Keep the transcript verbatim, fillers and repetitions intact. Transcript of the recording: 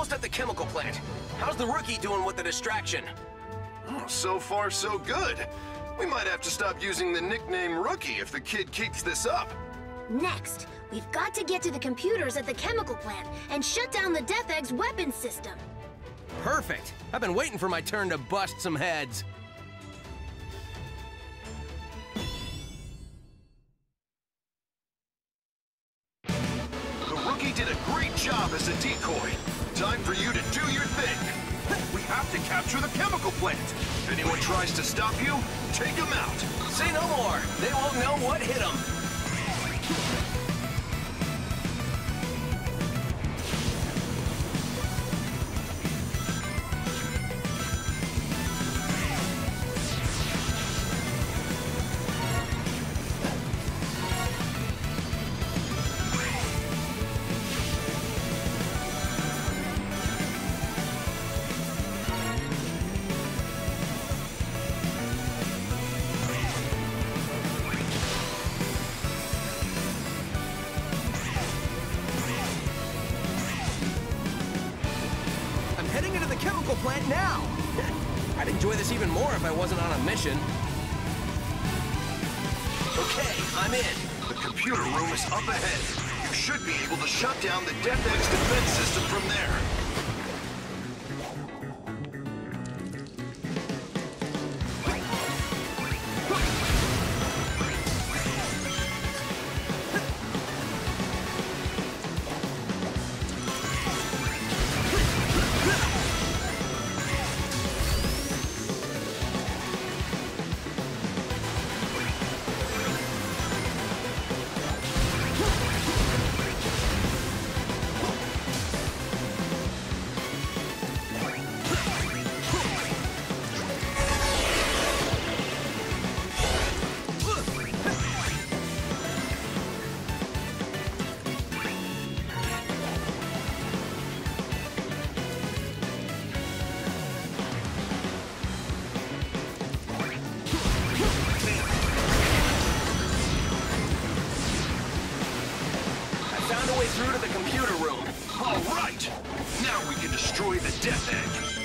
almost at the chemical plant. How's the rookie doing with the distraction? Oh, so far, so good. We might have to stop using the nickname Rookie if the kid keeps this up. Next, we've got to get to the computers at the chemical plant and shut down the Death Egg's weapons system. Perfect. I've been waiting for my turn to bust some heads. The rookie did a great job as a decoy. Time for you to do your thing. We have to capture the chemical plant. If anyone tries to stop you, take them out. Say no more. They won't know what hit them. Heading into the chemical plant now! I'd enjoy this even more if I wasn't on a mission. Okay, I'm in. The computer room is up ahead. You should be able to shut down the Death Egg's defense system from there. Through to the computer room. All right! Now we can destroy the Death Egg.